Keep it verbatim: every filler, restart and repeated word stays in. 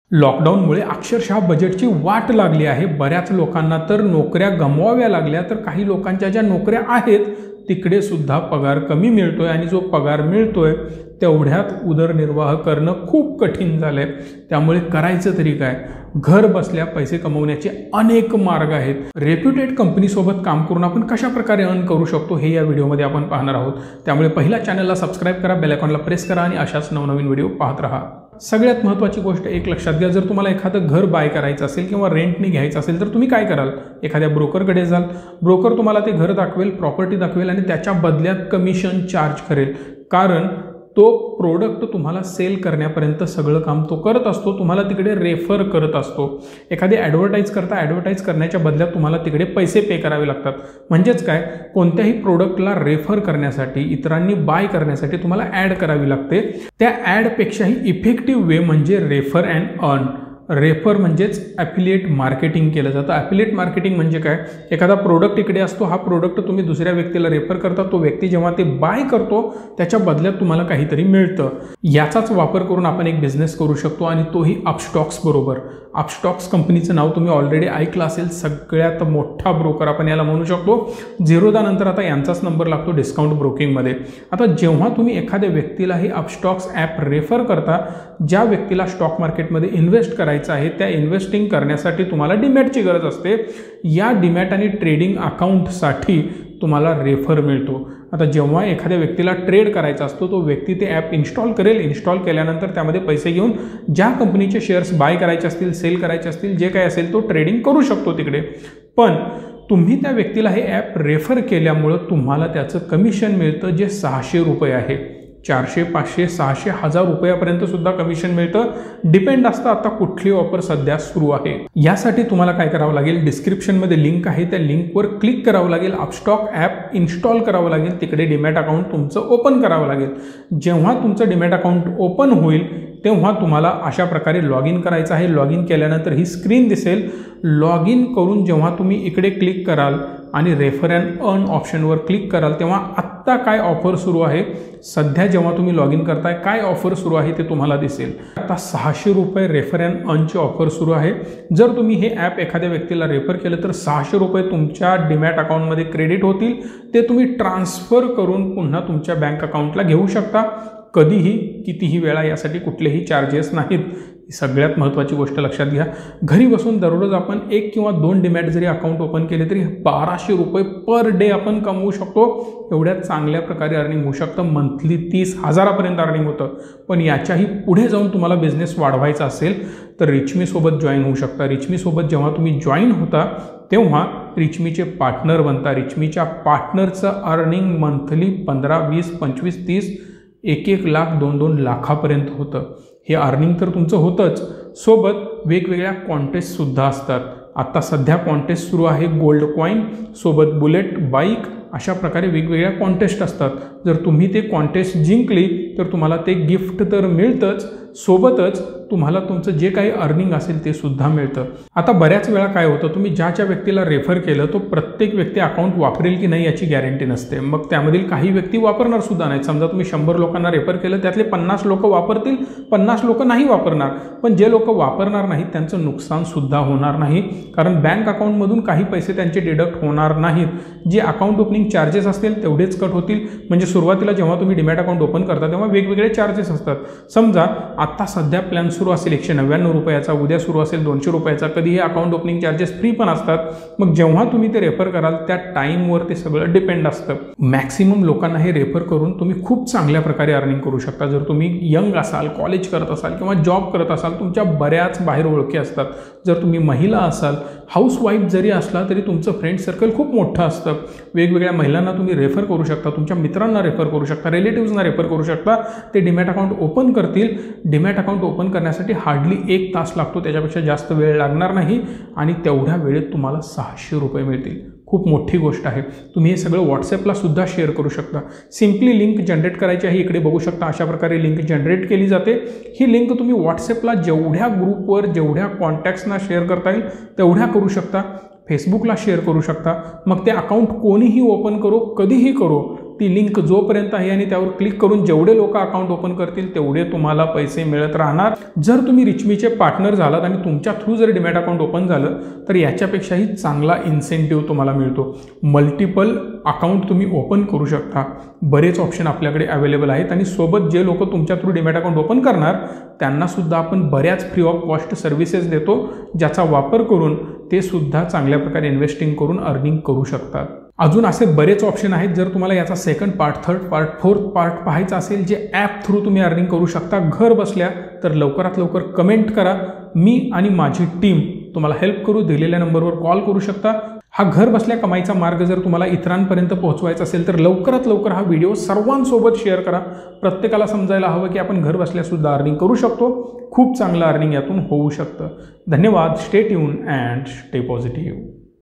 लॉकडाऊनमुळे अक्षरशः बजेटची वाट लागली आहे। बऱ्याच लोकांना तर नोकऱ्या गमवाव्या लागल्या, तर काही लोकांच्या ज्या नोकऱ्या आहेत तिकडे सुद्धा पगार कमी मिळतोय आणि जो पगार मिळतोय तेवढ्यात उदरनिर्वाह करणं खूप कठीण झालंय। त्यामुळे करायचं तरी काय? घर बसल्या पैसे कमवण्याचे अनेक मार्ग आहेत। रेप्युटेड कंपनीसोबत काम करून आपण कशा प्रकारे अर्न करू शकतो हे या व्हिडिओमध्ये आपण पाहणार आहोत। त्यामुळे पहिल्या चॅनलला सबस्क्राइब करा, बेल आयकॉनला प्रेस करा आणि अशाच नवनवीन व्हिडिओ पाहत राहा। सगळ्यात महत्त्वाची गोष्ट एक लक्षात घ्या, जर तुम्हाला एखादं घर बाय करायचं असेल किंवा रेंटने घ्यायचं असेल तर तुम्ही काय कराल? एखाद्या ब्रोकरकडे जाल, ब्रोकर तुम्हाला ते घर दाखवेल, प्रॉपर्टी दाखवेल आणि त्याच्या बदल्यात कमिशन चार्ज करेल। कारण तो प्रोडक्ट तुम्हाला सेल करण्यापर्यंत सगळं काम तो करत असतो, तुम्हाला तिकडे रेफर करत असतो। एखादी ॲडव्हर्टाईज करता, ॲडव्हर्टाईज करण्याच्या बदल्यात तुम्हाला तिकडे पैसे पे करावे लागतात। म्हणजेच काय, कोणत्याही प्रोडक्टला रेफर करण्यासाठी, इतरांनी बाय करण्यासाठी तुम्हाला ॲड करावी लागते। त्या ॲडपेक्षाही इफेक्टिव्ह वे म्हणजे रेफर अँड अर्न। रेफर म्हणजेच ॲफिलिएट मार्केटिंग केलं जातं। ॲफिलिएट मार्केटिंग म्हणजे काय? एखादा प्रोडक्ट इकडे असतो, हा प्रोडक्ट तुम्ही दुसऱ्या व्यक्तीला रेफर करता, तो व्यक्ती जेव्हा ते बाय करतो त्याच्या बदल्यात तुम्हाला काहीतरी मिळतं। याचाच वापर करून आपण एक बिझनेस करू शकतो आणि तोही अपस्टॉक्स बरोबर। अपस्टॉक्स कंपनीचं नाव तुम्ही ऑलरेडी ऐकलं असेल, सगळ्यात मोठा ब्रोकर आपण याला म्हणू शकतो। झिरोदा नंतर आता यांचाच नंबर लागतो डिस्काउंट ब्रोकिंगमध्ये। आता जेव्हा तुम्ही एखाद्या व्यक्तीला हे अपस्टॉक्स ॲप रेफर करता, ज्या व्यक्तीला स्टॉक मार्केटमध्ये इन्व्हेस्ट करायचं आहे त्या इन्व्हेस्टिंग करण्यासाठी तुम्हाला डीमॅटची गरज असते। या डीमॅट आणि ट्रेडिंग अकाउंटसाठी तुम्हाला रेफर मिळतो। आता जेव्हा एखाद्या व्यक्तीला ट्रेड करायचा असतो, तो व्यक्ती ते ॲप इन्स्टॉल करेल, इन्स्टॉल केल्यानंतर त्यामध्ये पैसे घेऊन ज्या कंपनीचे शेअर्स बाय करायचे असतील, सेल करायचे असतील, जे काय असेल तो ट्रेडिंग करू शकतो तिकडे। पण तुम्ही त्या व्यक्तीला हे ॲप रेफर केल्यामुळं तुम्हाला त्याचं कमिशन मिळतं, जे सहाशे रुपये आहे। चारशे, पाचशे, सहाशे, हजार रुपयापर्यंत सुद्धा कमिशन मिळतं। डिपेंड असतं आता कुठली ऑफर सध्या सुरू आहे। यासाठी तुम्हाला काय करावं लागेल? डिस्क्रिप्शनमध्ये लिंक आहे, त्या लिंकवर क्लिक करावं लागेल, अपस्टॉक ॲप इन्स्टॉल करावं लागेल, तिकडे डीमॅट अकाउंट तुमचं ओपन करावं लागेल। जेव्हा तुमचं डीमॅट अकाउंट ओपन होईल तेव्हा तुम्हाला अशा प्रकारे लॉग इन करायचं आहे। लॉग इन केल्यानंतर ही स्क्रीन दिसेल। लॉग इन करून जेव्हा तुम्ही इकडे क्लिक कराल आणि रेफर अँड अर्न ऑप्शनवर क्लिक कराल तेव्हा आत्ता काय ऑफर सुरू आहे, सध्या जेव्हा तुम्ही लॉग इन करताय काय ऑफर सुरू आहे ते तुम्हाला दिसेल। आता सहाशे रुपये रेफर अँड अर्नची ऑफर सुरू आहे। जर तुम्ही हे ॲप एखाद्या व्यक्तीला रेफर केलं तर सहाशे रुपये तुमच्या डीमॅट अकाउंटमध्ये क्रेडिट होतील। ते तुम्ही ट्रान्सफर करून पुन्हा तुमच्या बँक अकाउंटला घेऊ शकता, कधीही कितीही वेळा। यासाठी कुठलेही चार्जेस नाहीत। सगळ्यात महत्त्वाची गोष्ट लक्षात घ्या, घरी बसून दररोज आपण एक किंवा दोन डीमॅट जरी अकाउंट ओपन केले तरी बाराशे रुपये पर डे आपण कमवू शकतो। एवढ्या चांगल्या प्रकारे अर्निंग होऊ शकतं। मंथली तीस हजारापर्यंत अर्निंग होतं। पण याच्याही पुढे जाऊन तुम्हाला बिझनेस वाढवायचा असेल तर रिचमीसोबत जॉईन होऊ शकता। रिचमीसोबत जेव्हा तुम्ही जॉईन होता तेव्हा रिचमीचे पार्टनर बनता। रिचमीच्या पार्टनरचं अर्निंग मंथली पंधरा, वीस, पंचवीस, तीस, एक एक लाख, दोन दोन लाखापर्यंत होतं। हे अर्निंग तर तुमचं होतंच, सोबत वेगवेगळ्या कॉन्टेस्टसुद्धा असतात। आता सध्या कॉन्टेस्ट सुरू आहे, गोल्ड कॉईन सोबत बुलेट बाईक, अशा प्रकारे वेगवेगळ्या कॉन्टेस्ट असतात। जर तुम्ही ते कॉन्टेस्ट जिंकली तर तुम्हाला ते गिफ्ट तर मिळतंच, सोबतच तुम्हाला तुमचं जे काही अर्निंग असेल ते सुद्धा मिळतं। आता बऱ्याच वेळा काय होतं, तुम्ही ज्या ज्या व्यक्तीला रेफर केलं तो प्रत्येक व्यक्ती अकाउंट वापरेल की नाही याची गॅरंटी नसते। मग त्यामधील काही व्यक्ती वापरणार सुद्धा नाहीत। समजा तुम्ही शंभर लोकांना रेफर केलं, त्यातले पन्नास लोक वापरतील, पन्नास लोक नाही वापरणार। पण जे लोक वापरणार नाहीत त्यांचं नुकसान सुद्धा होणार नाही, कारण बँक अकाउंटमधून काही पैसे त्यांचे डिडक्ट होणार नाहीत। जे अकाउंट ओपनिंग चार्जेस असतील तेवढेच कट होतील। म्हणजे सुरुवातीला जेव्हा तुम्ही डीमॅट अकाउंट ओपन करता तेव्हा वेगवेगळे चार्जेस असतात। समजा आता सध्या प्लॅन सुरू असेल एकशे नव्याण्णव रुपयाचा, उद्या सुरू असेल दोनशे रुपयाचा, कधी हे अकाउंट ओपनिंग चार्जेस फ्री पण असतात। मग जेव्हा तुम्ही ते रेफर कराल त्या टाईमवर ते सगळं डिपेंड असतं। मॅक्सिमम लोकांना हे रेफर करून तुम्ही खूप चांगल्या प्रकारे अर्निंग करू शकता। जर तुम्ही यंग असाल, कॉलेज करत असाल किंवा जॉब करत असाल, तुमच्या बऱ्याच बाहेर ओळखी असतात। जर तुम्ही महिला असाल, हाऊसवाईफ जरी असला तरी तुमचं फ्रेंड सर्कल खूप मोठं असतं। वेगवेगळ्या महिलांना तुम्ही रेफर करू शकता, तुमच्या मित्रांना रेफर करू शकता, रिलेटिव्सना रेफर करू शकता। ते डीमॅट अकाउंट ओपन करतील। डीमॅट अकाउंट ओपन करण्यासाठी हार्डली एक तास लागतो, त्याच्यापेक्षा जास्त वेळ लागणार नाही आणि तेवढ्या वेळेत तुम्हाला सहाशे रुपये मिळतील। खूप मोठी गोष्ट आहे। तुम्ही हे सगळं व्हॉट्सॲपला सुद्धा शेअर करू शकता। सिम्पली लिंक जनरेट करायची आहे, इकडे बघू शकता अशा प्रकारे लिंक जनरेट केली जाते। ही लिंक तुम्ही व्हॉट्सॲपला जेवढ्या ग्रुपवर, जेवढ्या कॉन्टॅक्ट्सना शेअर करता येईल तेवढ्या करू शकता। फेसबुकला शेअर करू शकता। मग ते अकाउंट कोणीही ओपन करो, कधीही करो, ती लिंक जोपर्यंत आहे आणि त्यावर क्लिक करून जेवढे लोक अकाउंट ओपन करतील तेवढे तुम्हाला पैसे मिळत राहणार. जर तुम्ही रिचमीचे पार्टनर झालात आणि तुमच्या थ्रू जर डीमॅट अकाउंट ओपन झालं तर याच्यापेक्षाही चांगला इन्सेंटिव्ह तुम्हाला मिळतो. मल्टिपल अकाउंट तुम्ही ओपन करू शकता. बरेच ऑप्शन आपल्याकडे अवेलेबल आहेत आणि सोबत जे लोक तुमच्या थ्रू डीमॅट अकाउंट ओपन करणार त्यांनासुद्धा आपण बऱ्याच फ्री ऑफ कॉस्ट सर्व्हिसेस देतो, ज्याचा वापर करून ते सुद्धा चांगल्या प्रकारे इन्व्हेस्टिंग करून अर्निंग करू शकतात. अजून असे बरेच ऑप्शन आहेत. जर तुम्हाला याचा second part, third part, fourth part पाहायचा असेल जे ॲप थ्रू तुम्ही अर्निंग करू शकता घर बसल्या, तर लवकरात लवकर कमेंट करा. मी आणि माझी टीम तुम्हाला हेल्प करू. दिलेल्या नंबरवर कॉल करू शकता. हा घर बसल्या कमाईचा मार्ग जर तुम्हाला इतरांपर्यंत पोहोचवायचा असेल तर लवकरात लवकर हा व्हिडिओ सर्वांसोबत शेअर करा. प्रत्येकाला समजायला हवं की आपण घर बसल्यासुद्धा अर्निंग करू शकतो. खूप चांगलं अर्निंग यातून होऊ शकतं. धन्यवाद. Stay tune and stay positive.